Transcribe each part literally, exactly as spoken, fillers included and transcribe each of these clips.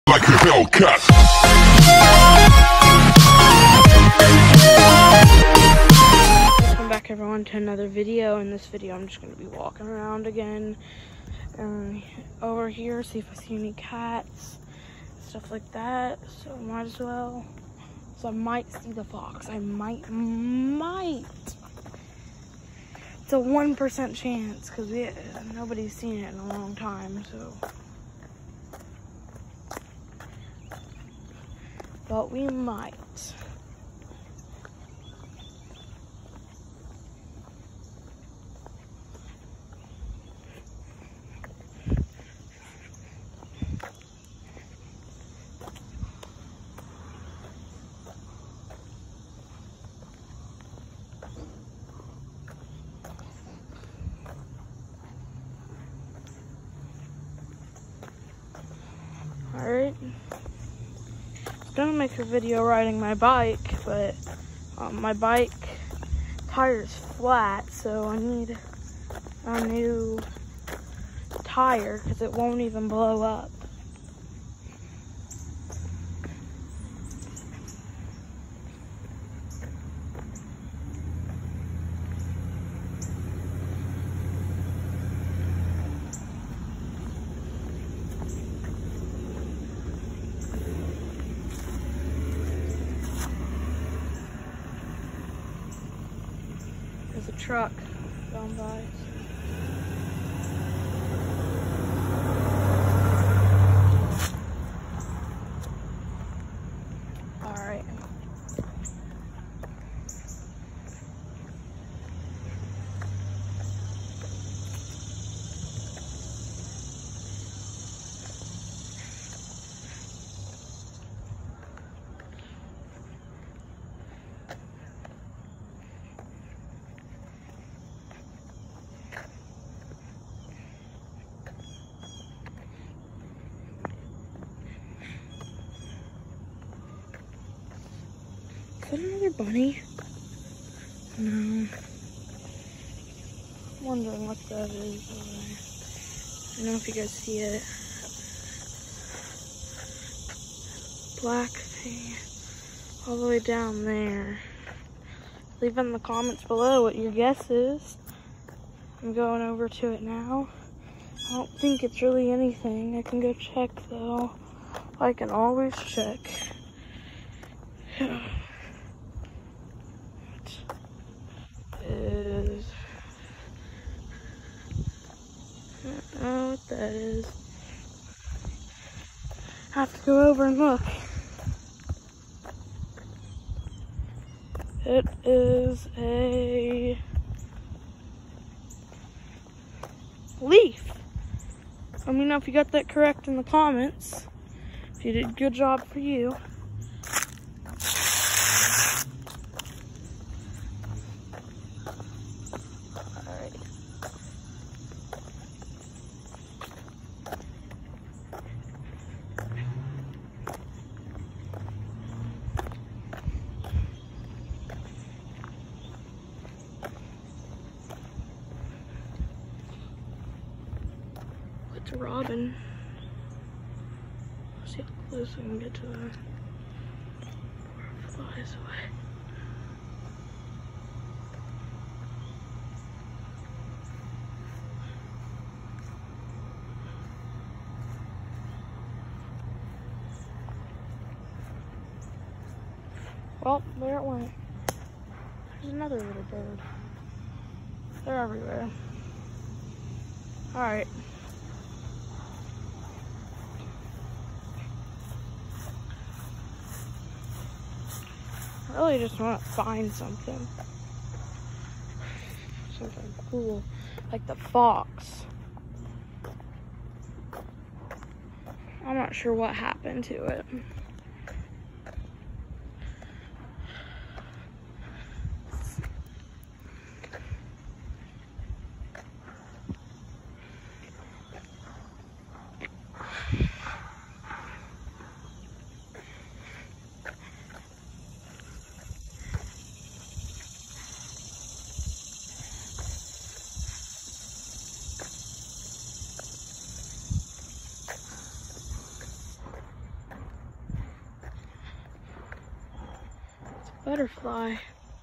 Like a Hellcat. Welcome back everyone to another video. In this video I'm just going to be walking around again and over here, see if I see any cats, stuff like that. So might as well. So I might see the fox. I might, might. It's a one percent chance because nobody's seen it in a long time, so. But we might. Alright. I'm gonna make a video riding my bike, but um, my bike tire's flat, so I need a new tire because it won't even blow up. There's a truck going by. All right. Is that another bunny? No. I'm wondering what that is over there. I don't know if you guys see it. Black thing all the way down there. Leave in the comments below what your guess is. I'm going over to it now. I don't think it's really anything. I can go check though. I can always check. Is I don't know what that is. I have to go over and look. It is a leaf. Let me know if you got that correct in the comments. If you did, good job for you. It's a robin. Let's see how close I can get to that before it flies away. Well, there it went. There's another little bird. They're everywhere. Alright. I really just want to find something. Something cool. Like the fox. I'm not sure what happened to it. butterfly.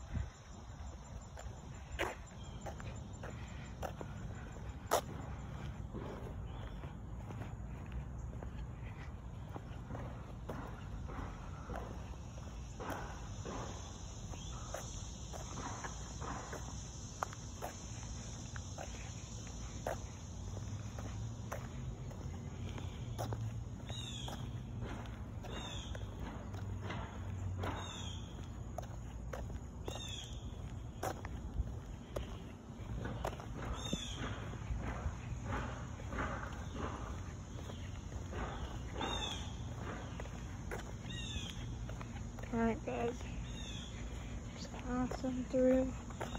Alright guys, just passing through.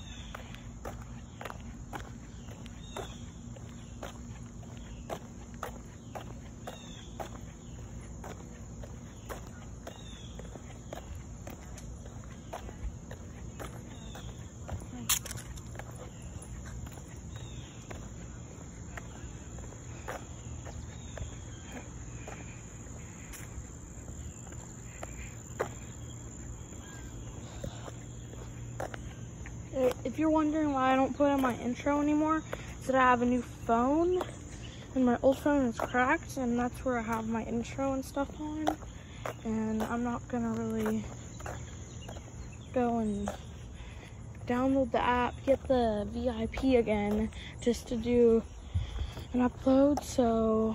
If you're wondering why I don't put in my intro anymore, it's that I have a new phone and my old phone is cracked, and that's where I have my intro and stuff on. And I'm not gonna really go and download the app, get the V I P again just to do an upload. So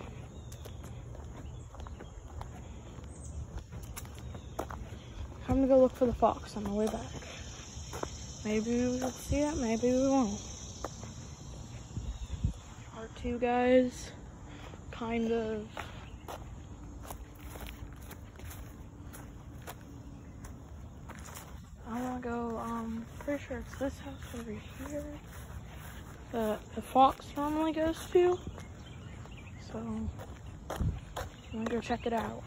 I'm gonna go look for the fox on the way back. Maybe we'll see it, maybe we won't. Part two, guys. Kind of. I'm gonna go, um, pretty sure it's this house over here that the fox normally goes to. So, I'm gonna go check it out.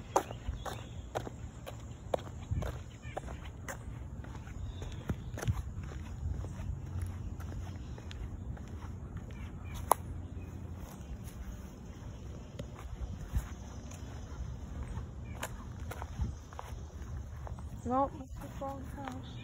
Nope, that's the wrong house.